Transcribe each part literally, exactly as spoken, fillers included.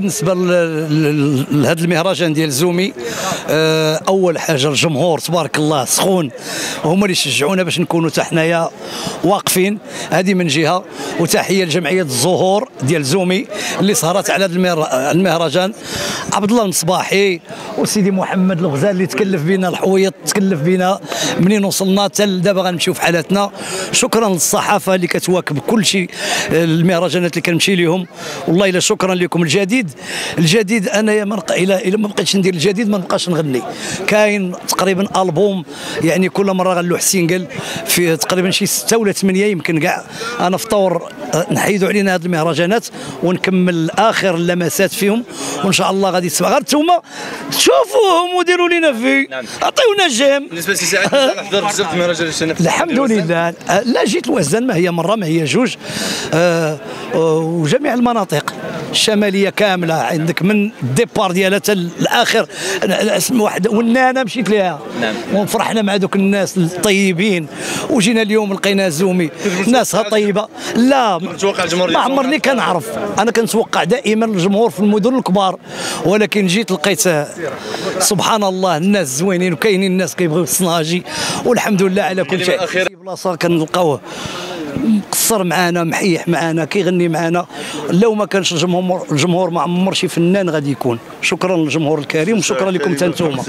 بالنسبه لهذا المهرجان ديال زومي، اول حاجه الجمهور تبارك الله سخون، هما اللي شجعونا باش نكونوا حتى حنايا واقفين، هذه من جهه. وتحيه لجمعيه الزهور ديال زومي اللي سهرت على هذا المهرجان، عبد الله المصباحي وسيدي محمد الغزال اللي تكلف بنا، الحويط تكلف بنا منين وصلنا حتى دابا غنمشيو في حالاتنا. شكرا للصحافه اللي كتواكب كل شيء، المهرجانات اللي كنمشي لهم، والله الا شكرا لكم. الجديد الجديد انا ما الى ما بقيتش ندير الجديد ما نبقاش نغني. كاين تقريبا البوم، يعني كل مره غنلوح سينجل في تقريبا شي ستة ولا ثمانية يمكن كاع. انا في طور نحيدوا علينا هذه المهرجانات ونكمل اخر اللمسات فيهم، وان شاء الله غادي تسمع. غير نتوما شوفوهم وديروا لنا فيه، عطيونا جيم. بالنسبه لسي سعيد حضر بزاف المهرجانات الحمد لله. لا جيت الوزن، ما هي مره ما هي جوج، آه وجميع المناطق الشماليه كامله، عندك من الديبار ديالها حتى الاخر. اسم واحد والنانا مشيت ليها، نعم، وفرحنا مع دوك الناس الطيبين، وجينا اليوم لقينا زومي ناسها طيبه. لا ما عمرني كنعرف، انا كنتوقع دائما الجمهور في المدن الكبار، ولكن جيت لقيت سبحان الله الناس زوينين، وكاينين الناس كيبغيو الصناجي، والحمد لله على كل شيء. في بلاصه كنلقاوه مقصر معانا، محيح معانا، كيغني معانا. لو ما كانش الجمهور الجمهور ما عمر شي فنان غادي يكون. شكرا للجمهور الكريم وشكرا لكم حتى نتوما.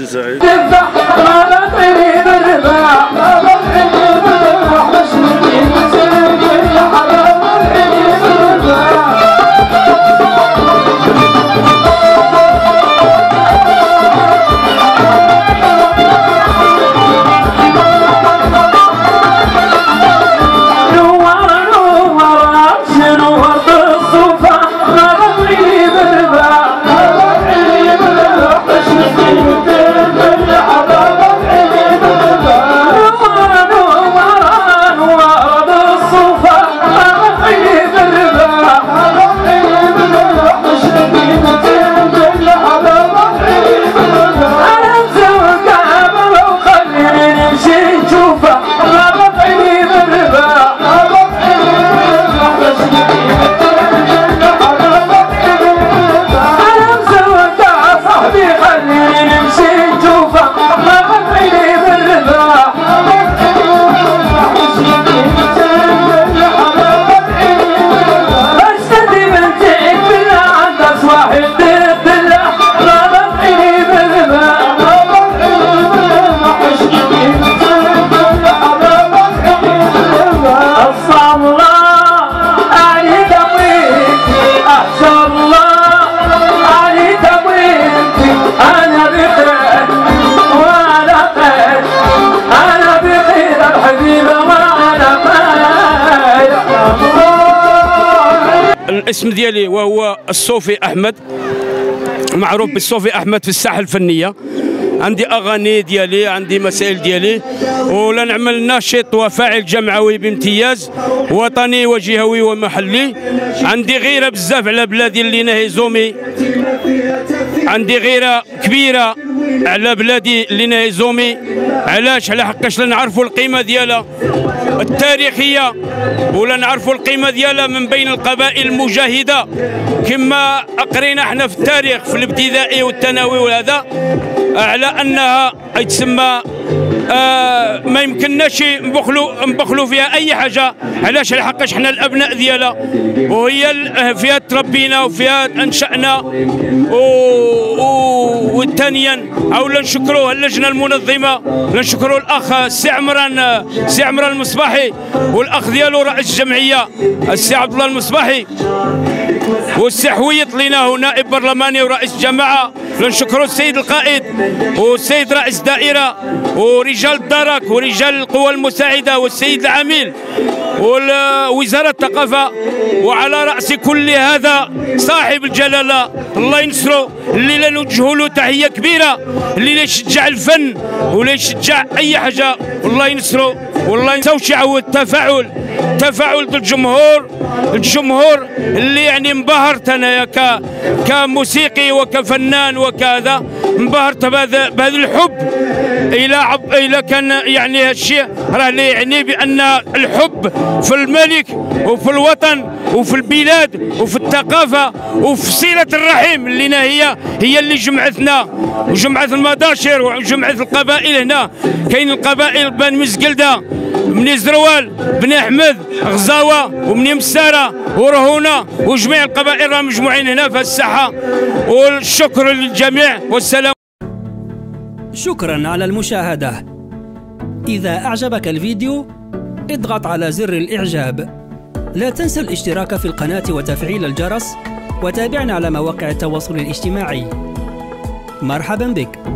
الاسم ديالي وهو الصوفي احمد، معروف بالصوفي احمد في الساحه الفنيه. عندي اغاني ديالي، عندي مسائل ديالي، ولا نعمل ناشط وفاعل جمعوي بامتياز، وطني وجهوي ومحلي. عندي غيره بزاف على بلادي اللي نهي زومي، عندي غيره كبيره على بلادي اللي نهي زومي. علاش؟ على حقاش لا نعرفوا القيمه ديالها التاريخيه، ولا نعرفوا القيمه ديالها من بين القبائل المجاهده، كما اقرينا احنا في التاريخ في الابتدائي والثانوي، وهذا على انها تسمى آه ما يمكنناش نبخلوا نبخلوا فيها اي حاجه. علاش؟ لحقاش حنا الابناء ديالها، وهي فيها تربينا وفيها انشانا. وثانيا اولا نشكروا اللجنه المنظمه، نشكروا الاخ السي عمران سي عمران المصباحي، والاخ ديالو رئيس الجمعيه السي عبد الله المصباحي، والسي حويط لينا هو نائب برلماني ورئيس جماعه. نشكروا السيد القائد والسيد رئيس دائره ورجال الدرك ورجال القوى المساعده والسيد العميل ووزاره الثقافه، وعلى راس كل هذا صاحب الجلاله الله ينصرو، اللي لا نوجهوا له تحيه كبيره، اللي لا يشجع الفن ولا يشجع اي حاجه، والله ينصرو والله ينساوش يعود التفاعل تفاعل الجمهور الجمهور اللي يعني انبهرت انا ك كموسيقي وكفنان وكذا، انبهرت بهذا بهذا الحب الى عب الى كان يعني هالشيء راه لا يعني بان الحب في الملك وفي الوطن وفي البلاد وفي الثقافه وفي صله الرحم اللي هي هي اللي جمعتنا وجمعت المداشر وجمعت القبائل. هنا كاين القبائل بن مسقلده، بني زروال، بني احمد، غزاوه وبني مساره ورهونه، وجميع القبائل راهم مجموعين هنا في الساحه. والشكر للجميع والسلام. شكرا على المشاهدة. إذا أعجبك الفيديو اضغط على زر الإعجاب. لا تنسى الاشتراك في القناة وتفعيل الجرس، وتابعنا على مواقع التواصل الاجتماعي. مرحبا بك.